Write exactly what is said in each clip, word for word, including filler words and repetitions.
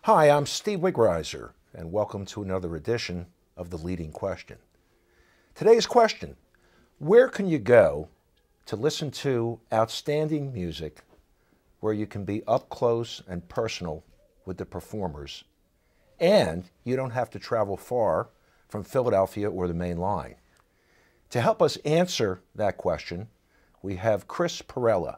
Hi, I'm Steve Wigrizer, and welcome to another edition of The Leading Question. Today's question: where can you go to listen to outstanding music where you can be up close and personal with the performers, and you don't have to travel far from Philadelphia or the main line? To help us answer that question, we have Chris Perella.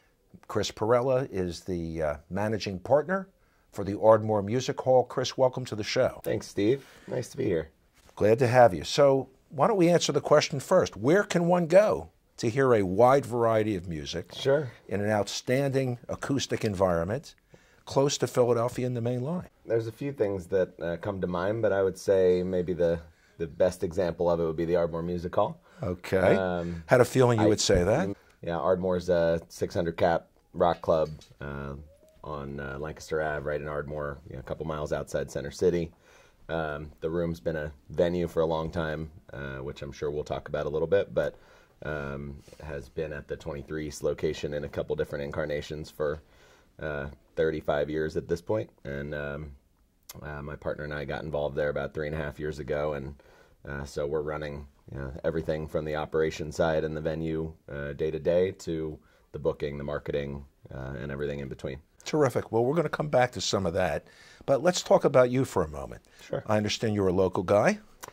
Chris Perella is the uh, managing partner for the Ardmore Music Hall. Chris, welcome to the show. Thanks, Steve. Nice to be here. Glad to have you. So why don't we answer the question first? Where can one go to hear a wide variety of music Sure. in an outstanding acoustic environment close to Philadelphia and the main line? There's a few things that uh, come to mind, but I would say maybe the, the best example of it would be the Ardmore Music Hall. Okay. Um, Had a feeling you I- would say that. Yeah, Ardmore's a six hundred cap rock club uh, on uh, Lancaster Avenue, right in Ardmore, you know, a couple miles outside Center City. Um, the room's been a venue for a long time, uh, which I'm sure we'll talk about a little bit, but um, has been at the twenty-three East location in a couple different incarnations for uh, thirty-five years at this point. And um, uh, my partner and I got involved there about three and a half years ago, and uh, so we're running you know, everything from the operation side and the venue uh, day to day to the booking, the marketing, uh, and everything in between. Terrific. Well, we're going to come back to some of that, but let's talk about you for a moment. Sure. I understand you're a local guy.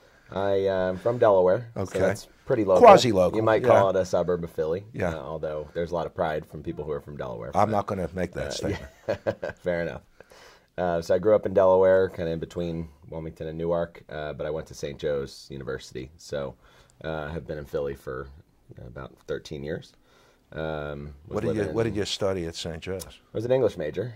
I am from Delaware, Okay. so that's pretty local. Quasi-local, You might call yeah. it a suburb of Philly, Yeah. uh, although there's a lot of pride from people who are from Delaware. I'm but- not going to make that statement. Fair enough. Uh, so I grew up in Delaware, kind of in between Wilmington and Newark, uh, but I went to Saint Joe's University, so uh, have been in Philly for about thirteen years. Um, was What did you living What in- did you study at Saint Joe's? I was an English major,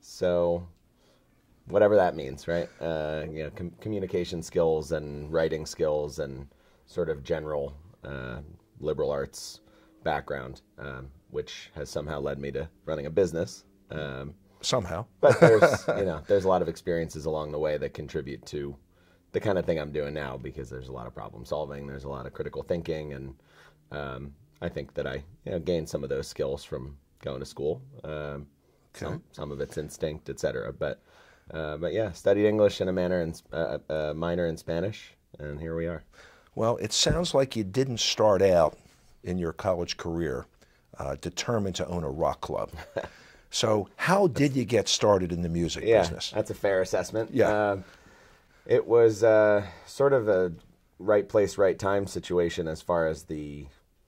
so whatever that means, right? Uh, you know, com- communication skills and writing skills and sort of general uh, liberal arts background, um, which has somehow led me to running a business. Um, Somehow. but there's, you know, there's a lot of experiences along the way that contribute to the kind of thing I'm doing now, because there's a lot of problem solving, there's a lot of critical thinking, and um, I think that I you know, gained some of those skills from going to school. Um, Okay. some, some of it's instinct, et cetera. But, uh, but yeah, studied English and a minor in, uh, uh, minor in Spanish, and here we are. Well, it sounds like you didn't start out in your college career uh, determined to own a rock club. So how did you get started in the music Yeah, business? that's a fair assessment. Yeah. Um, it was uh, sort of a right place, right time situation as far as the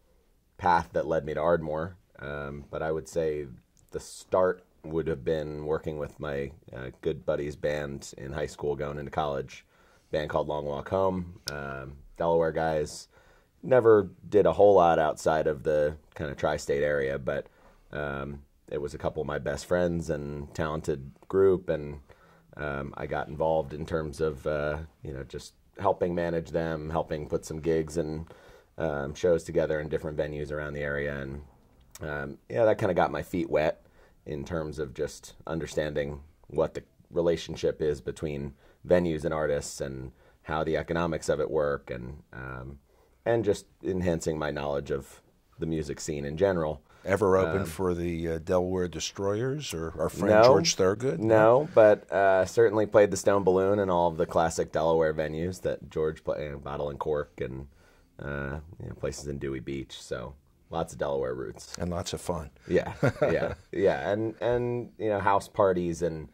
path that led me to Ardmore. Um, but I would say the start would have been working with my uh, good buddy's band in high school going into college, band called Long Walk Home. Um, Delaware guys. Never did a whole lot outside of the kind of tri-state area, but um, it was a couple of my best friends and talented group, and um, I got involved in terms of uh, you know just helping manage them, helping put some gigs and um, shows together in different venues around the area, and um, yeah, that kind of got my feet wet in terms of just understanding what the relationship is between venues and artists and how the economics of it work, and um, and just enhancing my knowledge of the music scene in general. Ever open Um, for the uh, Delaware Destroyers or our friend No, George Thurgood? No, but uh, certainly played the Stone Balloon and all of the classic Delaware venues that George played, you know, Bottle and Cork, and uh, you know, places in Dewey Beach. So lots of Delaware roots. And lots of fun. Yeah, yeah, yeah, and and you know, house parties and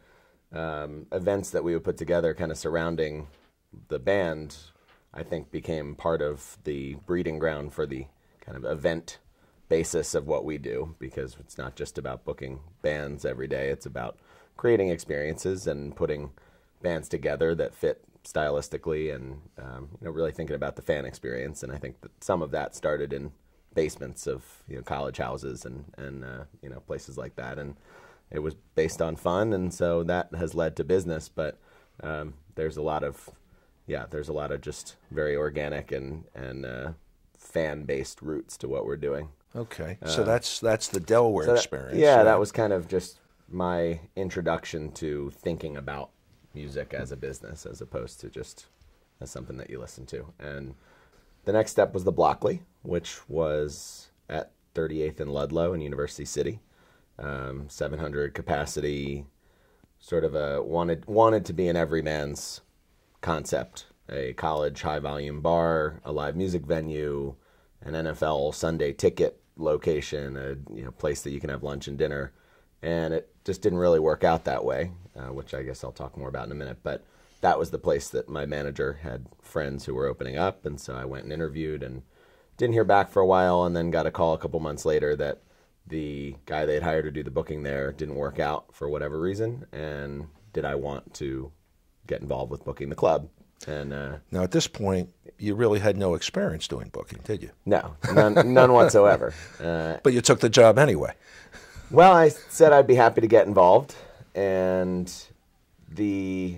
um, events that we would put together, kind of surrounding the band, I think became part of the breeding ground for the kind of event basis of what we do, because it's not just about booking bands every day. It's about creating experiences and putting bands together that fit stylistically, and um, you know, really thinking about the fan experience. And I think that some of that started in basements of you know college houses and and uh, you know places like that, and it was based on fun, and so that has led to business. But um, there's a lot of yeah, there's a lot of just very organic and and uh, fan based roots to what we're doing. Okay, so that's that's the Delaware So that- experience. yeah, right? that was kind of just my introduction to thinking about music as a business, as opposed to just as something that you listen to. And the next step was the Blockley, which was at thirty-eighth and Ludlow in University City, um, seven hundred capacity, sort of a wanted wanted to be an everyman's concept, a college high volume bar, a live music venue, an N F L Sunday ticket location, a you know place that you can have lunch and dinner, and it just didn't really work out that way, uh, which I guess I'll talk more about in a minute. But that was the place that my manager had friends who were opening up, and so I went and interviewed and didn't hear back for a while, and then got a call a couple months later that the guy they'd hired to do the booking there didn't work out for whatever reason, and did I want to get involved with booking the club. And uh, now at this point, you really had no experience doing booking, did you? No, none, none whatsoever. Uh, but you took the job anyway. Well, I said I'd be happy to get involved, and the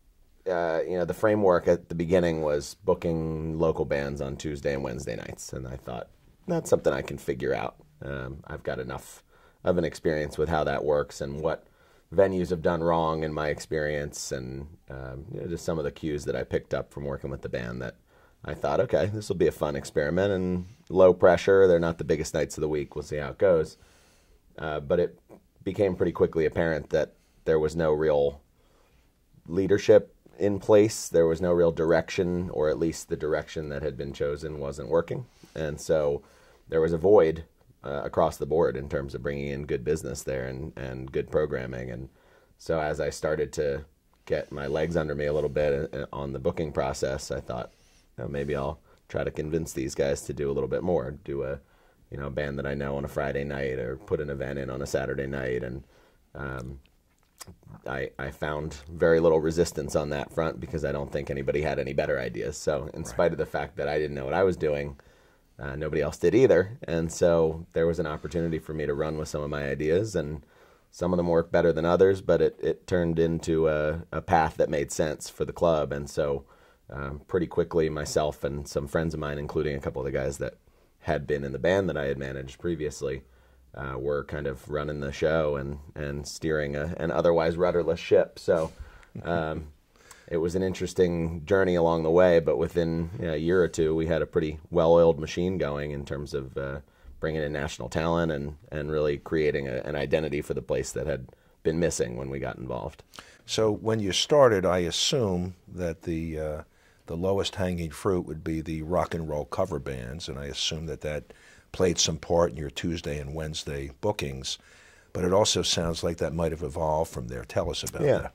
uh, you know the framework at the beginning was booking local bands on Tuesday and Wednesday nights, and I thought that's something I can figure out. Um, I've got enough of an experience with how that works and what venues have done wrong in my experience, and um, you know, just some of the cues that I picked up from working with the band that I thought, okay, this will be a fun experiment and low pressure. They're not the biggest nights of the week. We'll see how it goes. Uh, but it became pretty quickly apparent that there was no real leadership in place. There was no real direction, or at least the direction that had been chosen wasn't working. And so there was a void uh, across the board in terms of bringing in good business there and, and good programming. And so as I started to get my legs under me a little bit on the booking process, I thought, you know, maybe I'll try to convince these guys to do a little bit more, do a you know, a band that I know on a Friday night, or put an event in on a Saturday night. And um, I, I found very little resistance on that front because I don't think anybody had any better ideas. So in spite right. of the fact that I didn't know what I was doing, uh, nobody else did either. And so there was an opportunity for me to run with some of my ideas, and some of them worked better than others, but it, it turned into a, a path that made sense for the club. And so um, pretty quickly, myself and some friends of mine, including a couple of the guys that had been in the band that I had managed previously, uh, were kind of running the show and, and steering a, an otherwise rudderless ship. So um, it was an interesting journey along the way, but within you know, a year or two, we had a pretty well-oiled machine going in terms of uh, bringing in national talent and, and really creating a, an identity for the place that had been missing when we got involved. So when you started, I assume that the uh, the lowest hanging fruit would be the rock and roll cover bands, and I assume that that played some part in your Tuesday and Wednesday bookings, but it also sounds like that might have evolved from there. Tell us about yeah. that.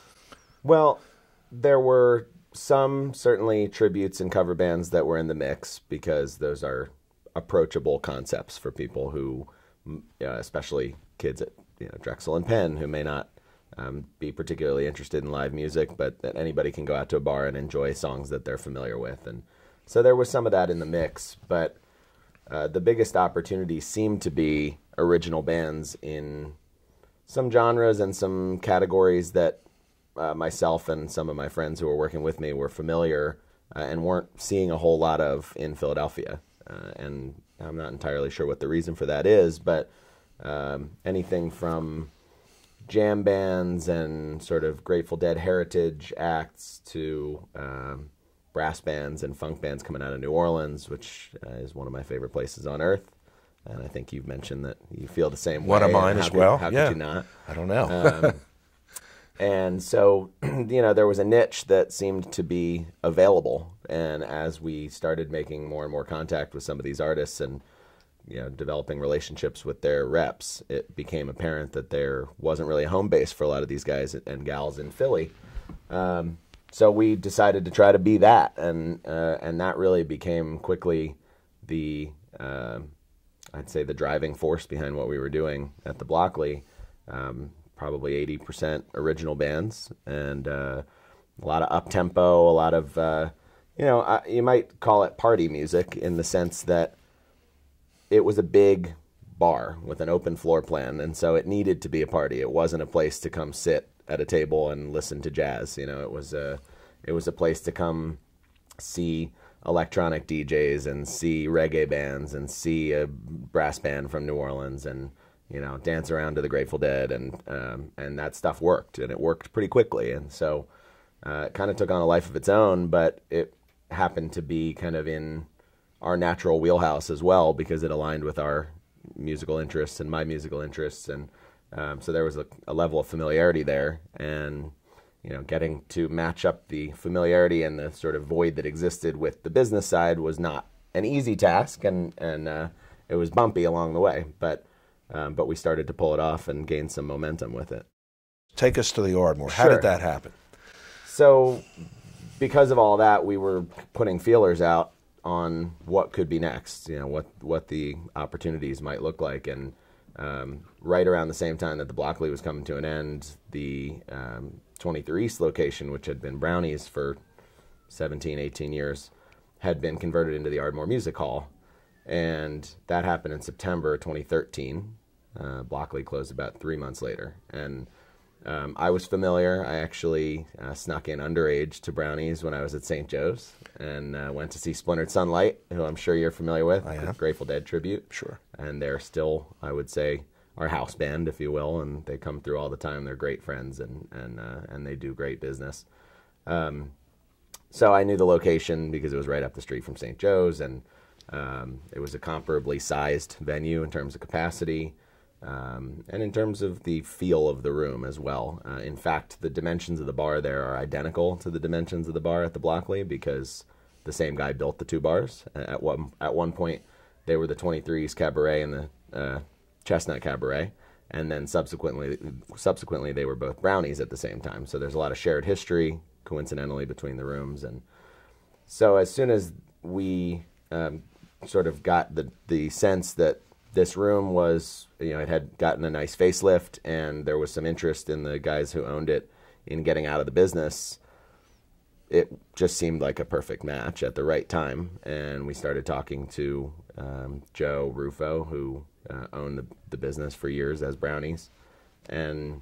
Well, there were some certainly tributes and cover bands that were in the mix, because those are approachable concepts for people who, uh, especially kids at you know, Drexel and Penn, who may not Um, be particularly interested in live music, but that anybody can go out to a bar and enjoy songs that they're familiar with. And so there was some of that in the mix, but uh, the biggest opportunity seemed to be original bands in some genres and some categories that uh, myself and some of my friends who were working with me were familiar uh, and weren't seeing a whole lot of in Philadelphia. Uh, and I'm not entirely sure what the reason for that is, but um, anything from jam bands and sort of Grateful Dead heritage acts to um, brass bands and funk bands coming out of New Orleans, which uh, is one of my favorite places on earth. And I think you've mentioned that you feel the same way. One of mine as could, well. How yeah. could you not? I don't know. um, and so, you know, there was a niche that seemed to be available. And as we started making more and more contact with some of these artists and you know, developing relationships with their reps, it became apparent that there wasn't really a home base for a lot of these guys and gals in Philly. Um, so we decided to try to be that, and uh, and that really became quickly the, uh, I'd say, the driving force behind what we were doing at the Blockley. Um, probably eighty percent original bands, and uh, a lot of up-tempo, a lot of, uh, you know, uh, you might call it party music in the sense that it was a big bar with an open floor plan, and so it needed to be a party. It wasn't a place to come sit at a table and listen to jazz. You know, it was a it was a place to come see electronic D Js and see reggae bands and see a brass band from New Orleans and you know dance around to the Grateful Dead, and um, and that stuff worked, and it worked pretty quickly. And so uh, it kind of took on a life of its own, but it happened to be kind of in our natural wheelhouse as well, because it aligned with our musical interests and my musical interests. And Um, so there was a, a level of familiarity there, and you know, getting to match up the familiarity and the sort of void that existed with the business side was not an easy task, and and uh, it was bumpy along the way, but um, but we started to pull it off and gain some momentum with it. Take us to the Ardmore. How Sure. did that happen? So, because of all that, we were putting feelers out on what could be next. You know, what what the opportunities might look like, and um, right around the same time that the Blockley was coming to an end, the um, twenty-three East location, which had been Brownie's for seventeen, eighteen years, had been converted into the Ardmore Music Hall. And that happened in September twenty thirteen. Uh, Blockley closed about three months later. And um, I was familiar. I actually uh, snuck in underage to Brownie's when I was at Saint Joe's, and uh, went to see Splintered Sunlight, who I'm sure you're familiar with. I am. Grateful Dead tribute. Sure. And they're still, I would say, our house band, if you will, and they come through all the time. They're great friends, and and uh, and they do great business. Um, so I knew the location because it was right up the street from Saint Joe's, and um, it was a comparably sized venue in terms of capacity, um, and in terms of the feel of the room as well. Uh, in fact, the dimensions of the bar there are identical to the dimensions of the bar at the Blockley, because the same guy built the two bars. At one at one point, they were the twenty-three's Cabaret and the uh, Chestnut Cabaret, and then subsequently subsequently they were both Brownies at the same time. So there's a lot of shared history, coincidentally, between the rooms. And so as soon as we um, sort of got the the sense that this room was, you know, it had gotten a nice facelift, and there was some interest in the guys who owned it in getting out of the business, it just seemed like a perfect match at the right time. And we started talking to um, Joe Rufo, who uh, owned the, the business for years as Brownies. And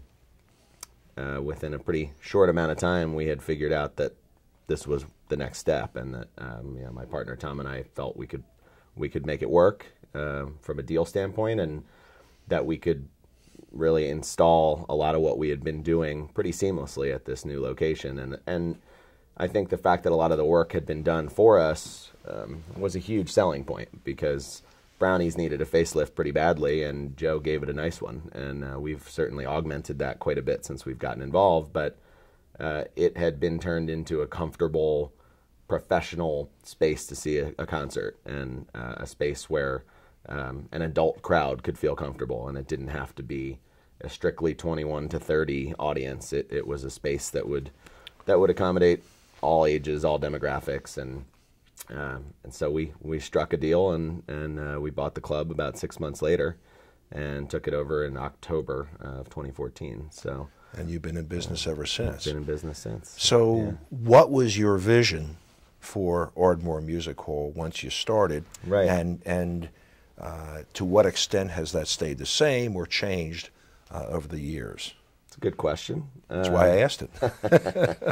uh, within a pretty short amount of time, we had figured out that this was the next step, and that um, you know, my partner Tom and I felt we could we could make it work uh, from a deal standpoint, and that we could really install a lot of what we had been doing pretty seamlessly at this new location. And and I think the fact that a lot of the work had been done for us um, was a huge selling point, because Brownies needed a facelift pretty badly, and Joe gave it a nice one. And uh, we've certainly augmented that quite a bit since we've gotten involved. But uh, it had been turned into a comfortable, professional space to see a, a concert, and uh, a space where um, an adult crowd could feel comfortable, and it didn't have to be a strictly twenty-one to thirty audience. It, it was a space that would that would accommodate all ages, all demographics, and um, and so we, we struck a deal, and and uh, we bought the club about six months later, and took it over in October uh, of twenty fourteen. So, and you've been in business uh, ever since. Been in business since. So, yeah. What was your vision for Ardmore Music Hall once you started? Right. And and uh, to what extent has that stayed the same or changed uh, over the years? It's a good question. That's uh, why I asked it.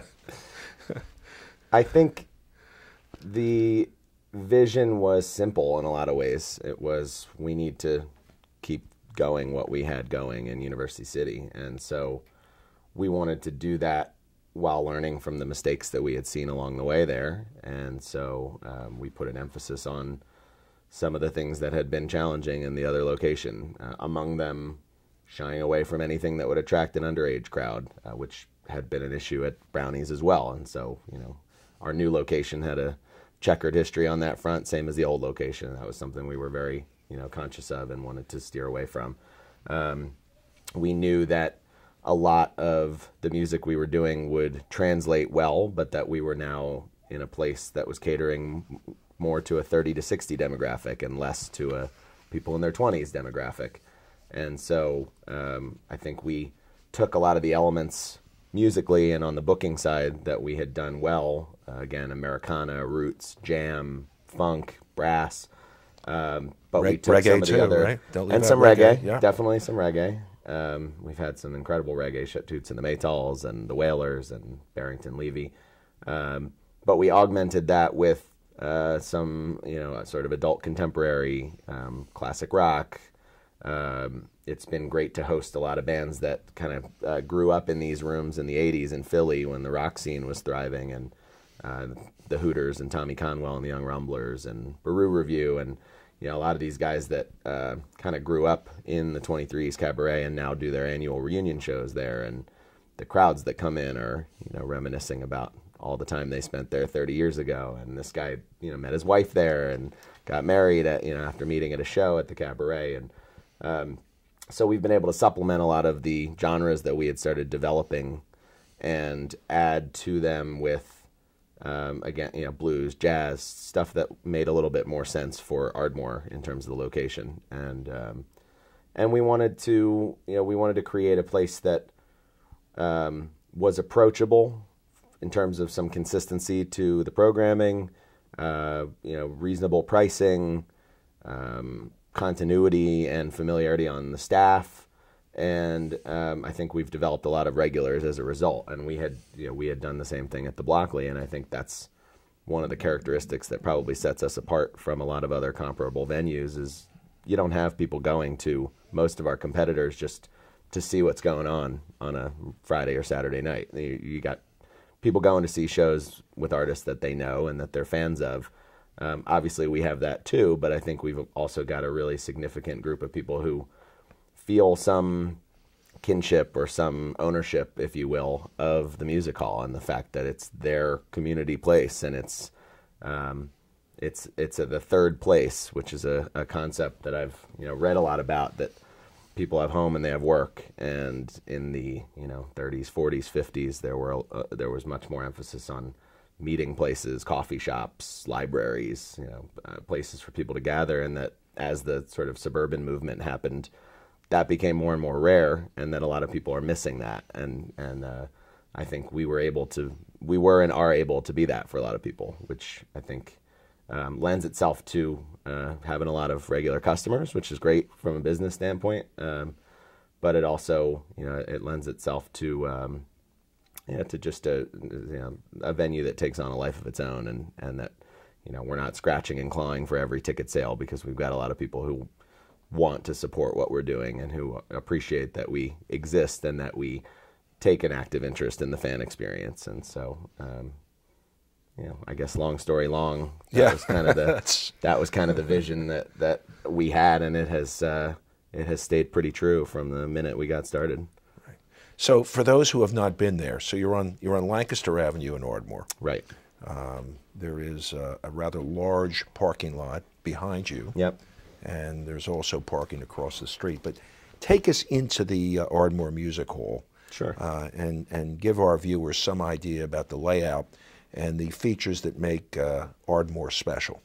I think the vision was simple in a lot of ways. It was, we need to keep going what we had going in University City. And so we wanted to do that while learning from the mistakes that we had seen along the way there. And so um, we put an emphasis on some of the things that had been challenging in the other location, uh, among them shying away from anything that would attract an underage crowd, uh, which had been an issue at Brownies as well. And so, you know, our new location had a checkered history on that front, same as the old location. That was something we were very, you know, conscious of and wanted to steer away from. Um, we knew that a lot of the music we were doing would translate well, but that we were now in a place that was catering more to a thirty to sixty demographic and less to a people in their twenties demographic. And so um, I think we took a lot of the elements musically and on the booking side that we had done well, uh, again, Americana, roots, jam, funk, brass, um, but Reg- we took reggae some of the too, other, right? Don't leave and out some reggae, reggae, yeah. definitely some reggae. Um, we've had some incredible reggae, Toots and the Maytals and the Wailers and Barrington Levy, um, but we augmented that with uh, some, you know, sort of adult contemporary, um, classic rock. Um, it's been great to host a lot of bands that kind of uh, grew up in these rooms in the eighties in Philly when the rock scene was thriving, and uh, the Hooters and Tommy Conwell and the Young Rumblers and Baru Review. And, you know, a lot of these guys that uh, kind of grew up in the twenty-threes Cabaret and now do their annual reunion shows there, and the crowds that come in are, you know, reminiscing about all the time they spent there thirty years ago. And this guy, you know, met his wife there and got married at, you know, after meeting at a show at the Cabaret. And um, so we've been able to supplement a lot of the genres that we had started developing and add to them with, um, again, you know, blues, jazz, stuff that made a little bit more sense for Ardmore in terms of the location. And, um, and we wanted to, you know, we wanted to create a place that um, was approachable in terms of some consistency to the programming, uh, you know, reasonable pricing, um, continuity and familiarity on the staff. And um, I think we've developed a lot of regulars as a result. And we had, you know, we had done the same thing at the Blockley, and I think that's one of the characteristics that probably sets us apart from a lot of other comparable venues is you don't have people going to most of our competitors just to see what's going on on a Friday or Saturday night. You, you got people going to see shows with artists that they know and that they're fans of. Um, obviously, we have that too, but I think we've also got a really significant group of people who feel some kinship or some ownership, if you will, of the music hall and the fact that it's their community place, and it's um, it's it's a, the third place, which is a, a concept that I've you know read a lot about, that people have home and they have work. And in the you know thirties, forties, fifties, there were uh, there was much more emphasis on meeting places, coffee shops, libraries, you know, uh, places for people to gather. And that as the sort of suburban movement happened, that became more and more rare, and that a lot of people are missing that. And and uh, I think we were able to, we were and are able to be that for a lot of people, which I think um, lends itself to uh, having a lot of regular customers, which is great from a business standpoint. Um, but it also, you know, it lends itself to, um, yeah, to just a, you know, a venue that takes on a life of its own, and, and that, you know, we're not scratching and clawing for every ticket sale, because we've got a lot of people who want to support what we're doing and who appreciate that we exist and that we take an active interest in the fan experience. And so, um, you know, I guess long story long, that yeah. was kind of the, that was kind of the vision that, that we had, and it has, uh, it has stayed pretty true from the minute we got started. Right. So for those who have not been there, so you're on, you're on Lancaster Avenue in Ardmore. Right. Um, there is a, a rather large parking lot behind you. Yep. And there's also parking across the street. But take us into the uh, Ardmore Music Hall. Sure. Uh, and, and give our viewers some idea about the layout and the features that make uh, Ardmore special.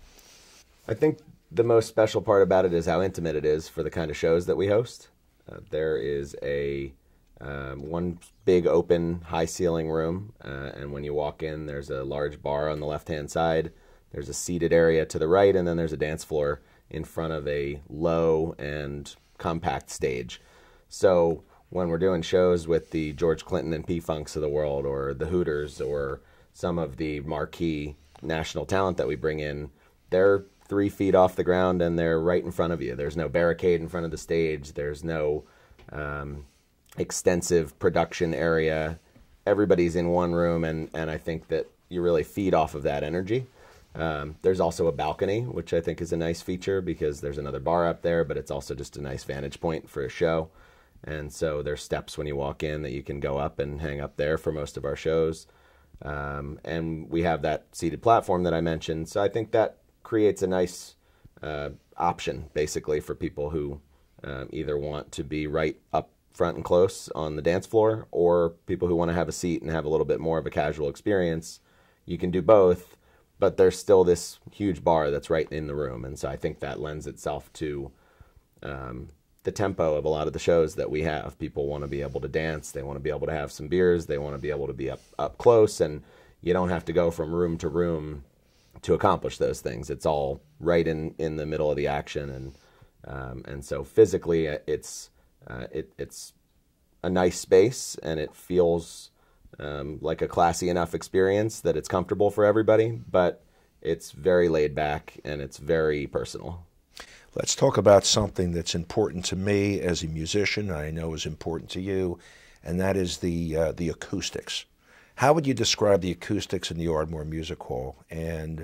I think the most special part about it is how intimate it is for the kind of shows that we host. Uh, there is a um, one big open high ceiling room, uh, and when you walk in, there's a large bar on the left-hand side. There's a seated area to the right, and then there's a dance floor in front of a low and compact stage. So when we're doing shows with the George Clinton and P-Funks of the world, or the Hooters, or some of the marquee national talent that we bring in, they're three feet off the ground and they're right in front of you. There's no barricade in front of the stage. There's no um, extensive production area. Everybody's in one room, and, and I think that you really feed off of that energy. Um, there's also a balcony, which I think is a nice feature, because there's another bar up there, but it's also just a nice vantage point for a show. And so there's steps when you walk in that you can go up and hang up there for most of our shows. Um, and we have that seated platform that I mentioned. So I think that creates a nice uh, option, basically, for people who um, either want to be right up front and close on the dance floor, or people who want to have a seat and have a little bit more of a casual experience. You can do both, but there's still this huge bar that's right in the room. And so I think that lends itself to um, the tempo of a lot of the shows that we have. People want to be able to dance. They want to be able to have some beers. They want to be able to be up, up close. And you don't have to go from room to room to accomplish those things. It's all right in, in the middle of the action. And um, and so physically, it's, uh, it, it's a nice space, and it feels Um, like a classy enough experience that it's comfortable for everybody, but it's very laid back and it's very personal. Let's talk about something that's important to me as a musician, I know is important to you, and that is the uh, the acoustics. How would you describe the acoustics in the Ardmore Music Hall? And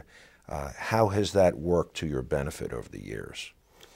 Uh, how has that worked to your benefit over the years?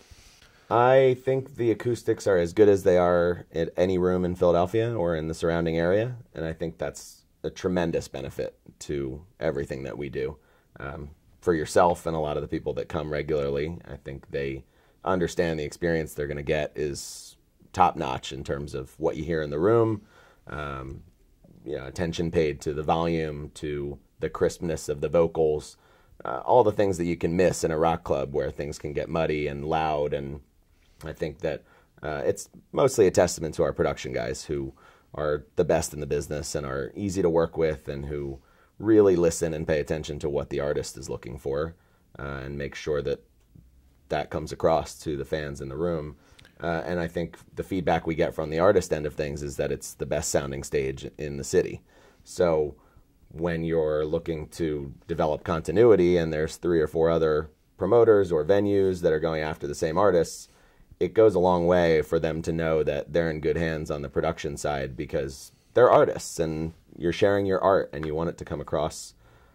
I think the acoustics are as good as they are at any room in Philadelphia or in the surrounding area, and I think that's a tremendous benefit to everything that we do. Um, for yourself and a lot of the people that come regularly, I think they understand the experience they're going to get is top-notch in terms of what you hear in the room, um, you know, attention paid to the volume, to the crispness of the vocals, uh, all the things that you can miss in a rock club where things can get muddy and loud. And I think that uh, it's mostly a testament to our production guys who are the best in the business and are easy to work with and who really listen and pay attention to what the artist is looking for uh, and make sure that that comes across to the fans in the room. Uh, and I think the feedback we get from the artist end of things is that it's the best sounding stage in the city. So when you're looking to develop continuity and there's three or four other promoters or venues that are going after the same artists, it goes a long way for them to know that they're in good hands on the production side because they're artists and you're sharing your art and you want it to come across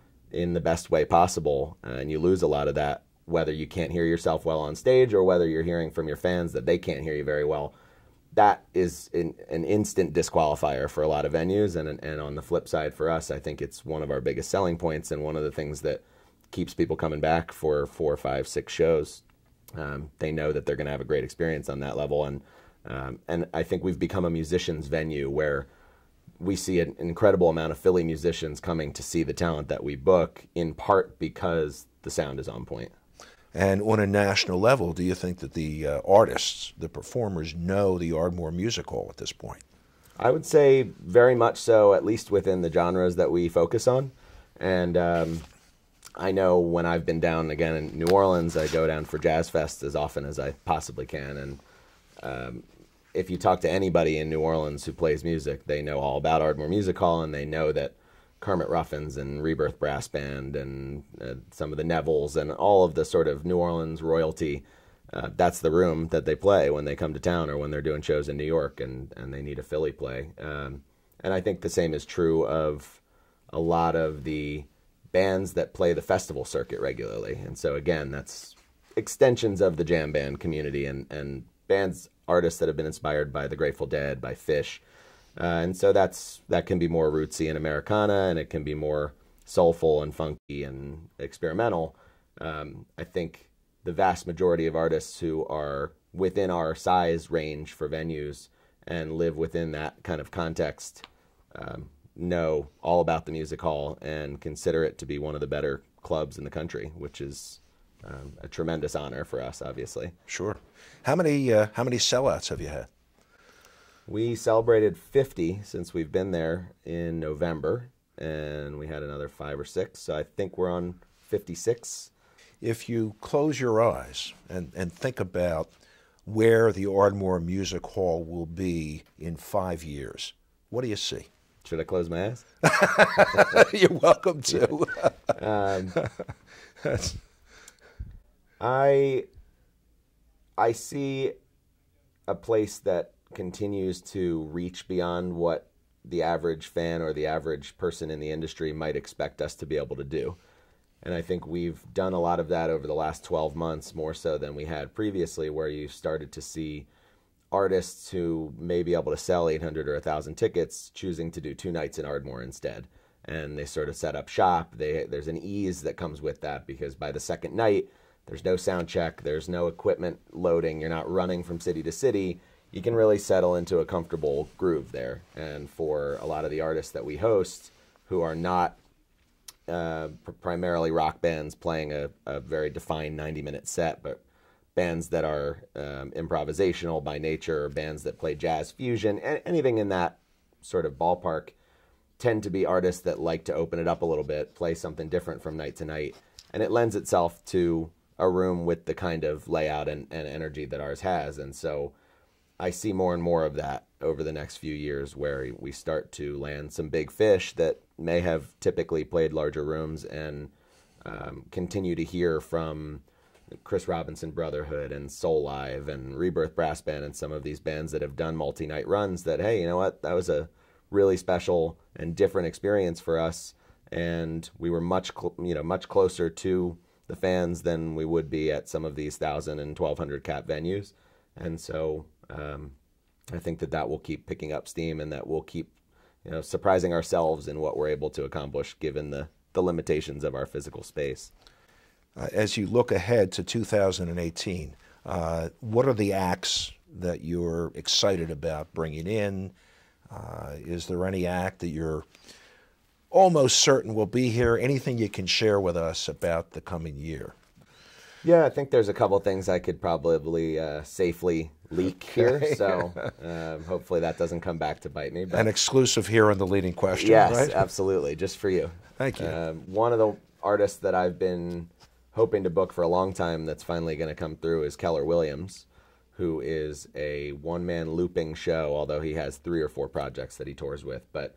in the best way possible. Uh, and you lose a lot of that, whether you can't hear yourself well on stage or whether you're hearing from your fans that they can't hear you very well. That is an, an instant disqualifier for a lot of venues. And, and on the flip side for us, I think it's one of our biggest selling points and one of the things that keeps people coming back for four, five, six shows. Um, they know that they're going to have a great experience on that level. And, um, and I think we've become a musician's venue where we see an incredible amount of Philly musicians coming to see the talent that we book, in part because the sound is on point. And on a national level, do you think that the uh, artists, the performers, know the Ardmore Music Hall at this point? I would say very much so, at least within the genres that we focus on. And um, I know when I've been down again in New Orleans, I go down for Jazz Fest as often as I possibly can. And um, if you talk to anybody in New Orleans who plays music, they know all about Ardmore Music Hall, and they know that Kermit Ruffins and Rebirth Brass Band and uh, some of the Nevilles and all of the sort of New Orleans royalty, uh, that's the room that they play when they come to town or when they're doing shows in New York and, and they need a Philly play. Um, and I think the same is true of a lot of the bands that play the festival circuit regularly. And so, again, that's extensions of the jam band community and, and bands, artists that have been inspired by the Grateful Dead, by Fish. Uh, and so that's that can be more rootsy and Americana, and it can be more soulful and funky and experimental. Um, I think the vast majority of artists who are within our size range for venues and live within that kind of context um, know all about the music hall and consider it to be one of the better clubs in the country, which is um, a tremendous honor for us, obviously. Sure. How many uh, how many sellouts have you had? We celebrated fifty since we've been there in November, and we had another five or six, so I think we're on fifty-six. If you close your eyes and, and think about where the Ardmore Music Hall will be in five years, what do you see? Should I close my eyes? You're welcome to. um, I, I see a place that continues to reach beyond what the average fan or the average person in the industry might expect us to be able to do. And I think we've done a lot of that over the last twelve months, more so than we had previously, where you started to see artists who may be able to sell eight hundred or one thousand tickets choosing to do two nights in Ardmore instead. And they sort of set up shop. They, there's an ease that comes with that because by the second night, there's no sound check, there's no equipment loading, you're not running from city to city. You can really settle into a comfortable groove there. And for a lot of the artists that we host who are not uh, pr- primarily rock bands playing a, a very defined ninety minute set, but bands that are um, improvisational by nature, or bands that play jazz fusion, a- anything in that sort of ballpark, tend to be artists that like to open it up a little bit, play something different from night to night. And it lends itself to a room with the kind of layout and, and energy that ours has. And so I see more and more of that over the next few years where we start to land some big fish that may have typically played larger rooms and um, continue to hear from Chris Robinson Brotherhood and Soul Live and Rebirth Brass Band and some of these bands that have done multi-night runs that, hey, you know what, that was a really special and different experience for us. and we were much, cl- you know, much closer to the fans than we would be at some of these thousand and twelve hundred cap venues. And so um, I think that that will keep picking up steam, and that we'll keep, you know, surprising ourselves in what we're able to accomplish given the, the limitations of our physical space. Uh, as you look ahead to two thousand eighteen, uh, what are the acts that you're excited about bringing in? Uh, is there any act that you're almost certain will be here? Anything you can share with us about the coming year? Yeah, I think there's a couple things I could probably uh, safely leak Okay. here, so um, hopefully that doesn't come back to bite me. But An exclusive here on The Leading Question, yes, right? absolutely, just for you. Thank you. Um, one of the artists that I've been hoping to book for a long time that's finally going to come through is Keller Williams, who is a one-man looping show, although he has three or four projects that he tours with. But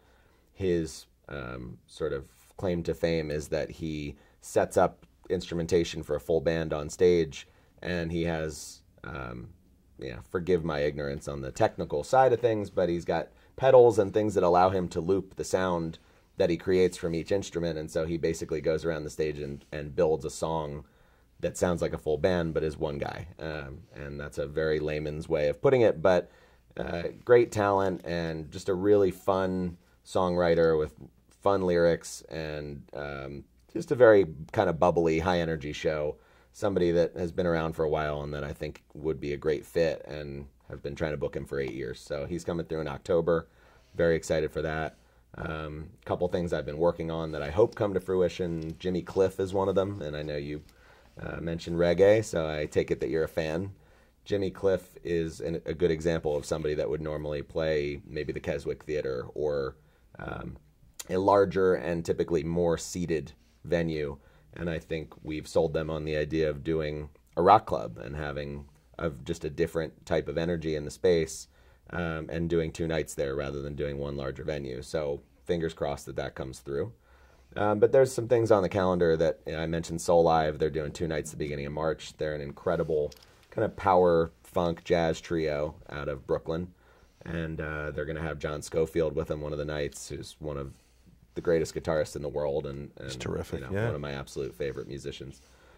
his um, sort of claim to fame is that he sets up instrumentation for a full band on stage, and he has, um, yeah, forgive my ignorance on the technical side of things, but he's got pedals and things that allow him to loop the sound that he creates from each instrument. And so he basically goes around the stage and, and builds a song that sounds like a full band, but is one guy. Um, and that's a very layman's way of putting it, but uh, great talent and just a really fun songwriter with fun lyrics, and um, just a very kind of bubbly, high energy show. Somebody that has been around for a while and that I think would be a great fit, and have been trying to book him for eight years. So he's coming through in October. Very excited for that. A um, couple things I've been working on that I hope come to fruition. Jimmy Cliff is one of them, and I know you uh, mentioned reggae, so I take it that you're a fan. Jimmy Cliff is an, a good example of somebody that would normally play maybe the Keswick Theater or um, a larger and typically more seated venue. And I think we've sold them on the idea of doing a rock club and having of just a different type of energy in the space, um, and doing two nights there rather than doing one larger venue. So fingers crossed that that comes through. Um, but there's some things on the calendar that, you know, I mentioned Soul Live. They're doing two nights at the beginning of March. They're an incredible kind of power funk jazz trio out of Brooklyn. And uh, they're going to have John Schofield with them one of the nights, who's one of the greatest guitarists in the world, and, and It's terrific, you know, yeah. one of my absolute favorite musicians.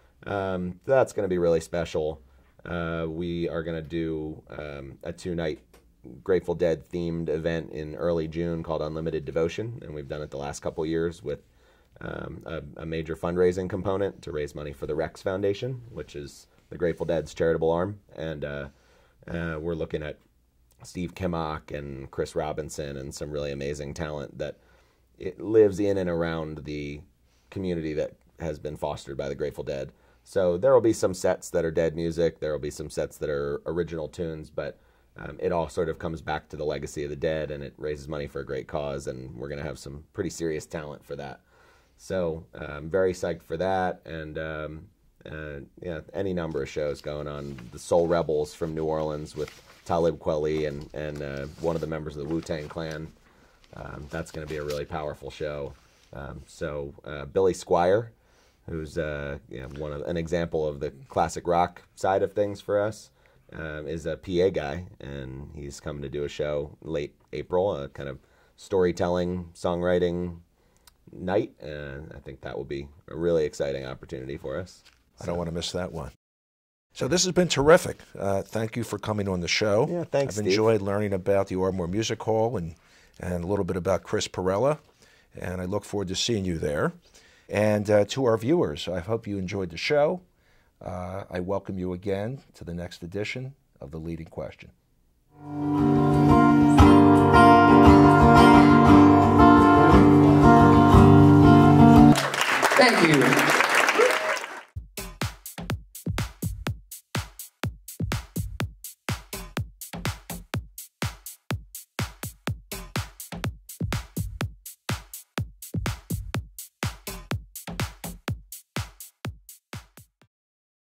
Um, that's going to be really special. Uh, we are going to do um, a two-night Grateful Dead themed event in early June called Unlimited Devotion, and we've done it the last couple years with um, a, a major fundraising component to raise money for the Rex Foundation, which is the Grateful Dead's charitable arm. And uh, uh, we're looking at Steve Kimmock and Chris Robinson and some really amazing talent that it lives in and around the community that has been fostered by the Grateful Dead. So there will be some sets that are Dead music. There will be some sets that are original tunes, but um, it all sort of comes back to the legacy of the Dead, and it raises money for a great cause, and we're going to have some pretty serious talent for that. So I'm very psyched for that, and um, uh, yeah, any number of shows going on. The Soul Rebels from New Orleans with Talib Kweli and, and uh, one of the members of the Wu-Tang Clan. Um, that's going to be a really powerful show. Um, so uh, Billy Squire, who's uh, you know, one of an example of the classic rock side of things for us, um, is a P A guy, and he's coming to do a show late April, a kind of storytelling, songwriting night, and I think that will be a really exciting opportunity for us. I don't want to miss that one. So this has been terrific. Uh, thank you for coming on the show. Yeah, thanks, I've Steve. enjoyed learning about the Ardmore Music Hall and, and a little bit about Chris Perella, and I look forward to seeing you there. And uh, to our viewers, I hope you enjoyed the show. Uh, I welcome you again to the next edition of The Leading Question. Thank you.